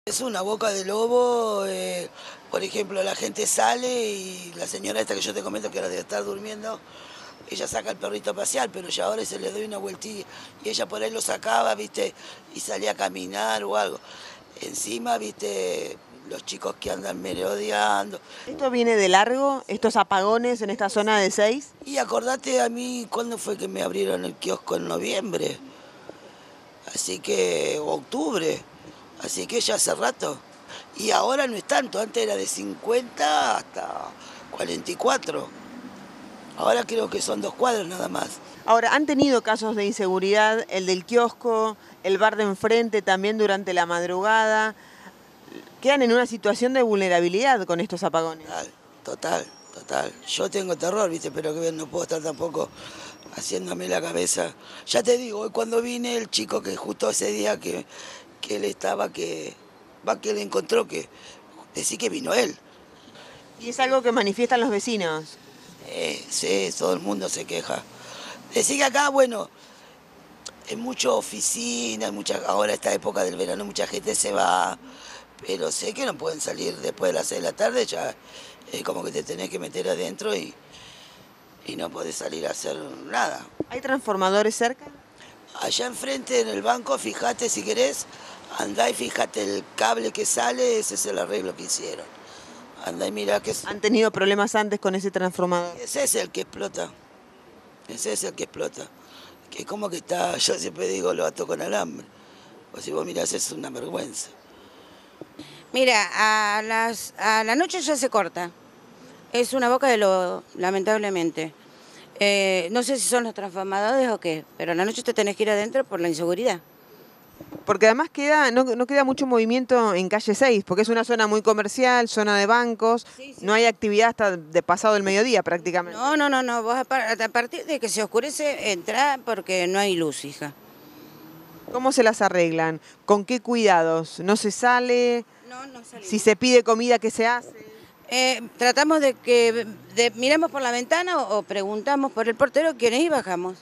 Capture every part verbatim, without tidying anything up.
Es una boca de lobo, eh, por ejemplo, la gente sale y la señora esta que yo te comento que ahora debe estar durmiendo, ella saca al perrito a pasear, pero ya ahora se le doy una vueltilla y ella por ahí lo sacaba, viste, y salía a caminar o algo. Encima, viste, los chicos que andan merodeando. ¿Esto viene de largo, estos apagones en esta zona de Seis? Y acordate a mí, ¿cuándo fue que me abrieron el kiosco? En noviembre, así que, o octubre. Así que ya hace rato. Y ahora no es tanto, antes era de cincuenta hasta cuarenta y cuatro. Ahora creo que son dos cuadros nada más. Ahora, ¿han tenido casos de inseguridad? El del kiosco, el bar de enfrente también durante la madrugada. Quedan en una situación de vulnerabilidad con estos apagones. Total, total, total. Yo tengo terror, viste, pero que no puedo estar tampoco haciéndome la cabeza. Ya te digo, hoy cuando vine, el chico que justo ese día que, que él estaba, que va que él encontró, que decí que vino él. ¿Y es algo que manifiestan los vecinos? Eh, sí, todo el mundo se queja. Decí que acá, bueno, hay mucha oficina, hay mucha, ahora esta época del verano mucha gente se va, pero sé que no pueden salir después de las seis de la tarde, ya es como que te tenés que meter adentro y, y no podés salir a hacer nada. ¿Hay transformadores cerca? Allá enfrente en el banco, fíjate si querés, andá y fíjate el cable que sale, ese es el arreglo que hicieron. Andá y mirá que es... ¿Han tenido problemas antes con ese transformador? Ese es el que explota, ese es el que explota. Que como que está, yo siempre digo, lo ato con alambre. O si vos mirás, es una vergüenza. Mira, a, las, a la noche ya se corta. Es una boca de lobo, lamentablemente. Eh, no sé si son los transformadores o qué, pero a la noche te tenés que ir adentro por la inseguridad. Porque además queda, no, no queda mucho movimiento en calle Seis, porque es una zona muy comercial, zona de bancos, sí, sí. No hay actividad hasta de pasado el mediodía prácticamente. No, no, no, no. Vos a, a partir de que se oscurece, entrá porque no hay luz, hija. ¿Cómo se las arreglan? ¿Con qué cuidados? ¿No se sale? No, no salimos. Si se pide comida, ¿qué se hace? Eh, tratamos de que de, miramos por la ventana o, o preguntamos por el portero quiénes y bajamos.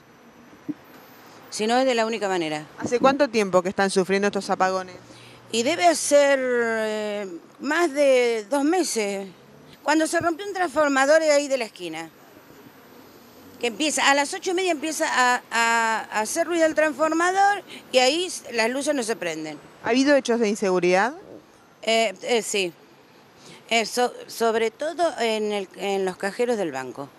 Si no, es de la única manera. ¿Hace cuánto tiempo que están sufriendo estos apagones? Y debe ser eh, más de dos meses. Cuando se rompió un transformador de ahí de la esquina. Que empieza, a las ocho y media empieza a, a, a hacer ruido el transformador y ahí las luces no se prenden. ¿Ha habido hechos de inseguridad? Eh, eh, sí. Eh, so, sobre todo en, el, en los cajeros del banco.